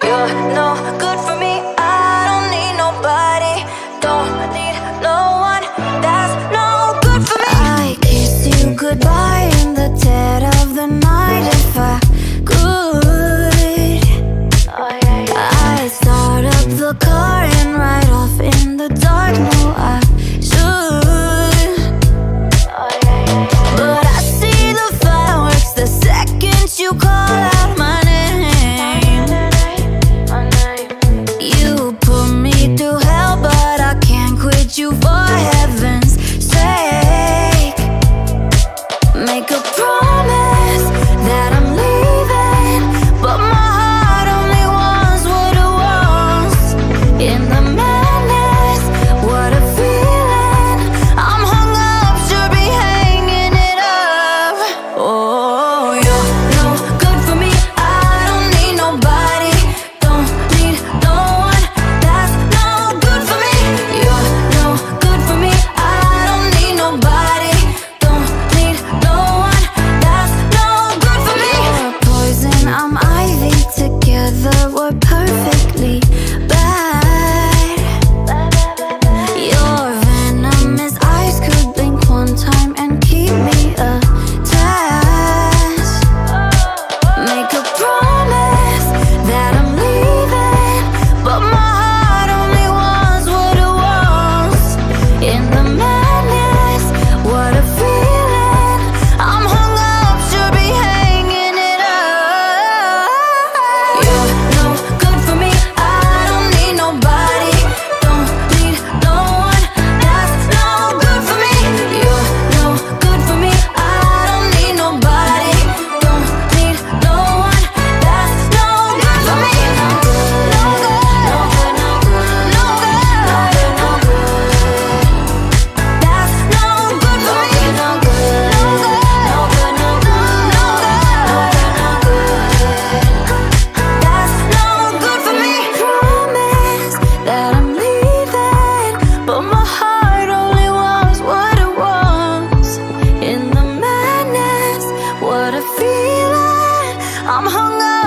You're no good for me. I don't need nobody. Don't need no one. That's no good for me. I kiss you goodbye in the dead of the night. If I could, I'd start up the car and ride off in the dark. No, I should, but I see the fireworks the second you call out my name. You put me through hell, but I can't quit you for heaven's sake. Make a promise that I'm leaving, but my heart only wants what it wants. In the madness, what a feeling. I'm hung up, should be hanging it up. Oh, you're no good for me. I don't need nobody. Don't need no one. That's no good for me. You're no good for me. I don't need nobody. Don't need no one. That's no good for me. You're poison, I'm ivy. Together we're perfectly bad. Your venomous eyes could blink one time and keep me attached. Make a promise that I'm leaving, but my heart only wants what it wants. In the madness, what a feeling. I'm hung up, should be hanging it up. You're no good for me. I don't need nobody. Don't need no one. That's no good for me. You're no good for me. I don't need nobody. Don't need no one. That's no good for me. No good, no good, no good, no good, no good. That's no good for me. No good, no good, no good, no good, no good. That's no good for me. Promise that I'm leaving, but my heart only wants what it wants. In the madness, what a feeling. I'm hung up.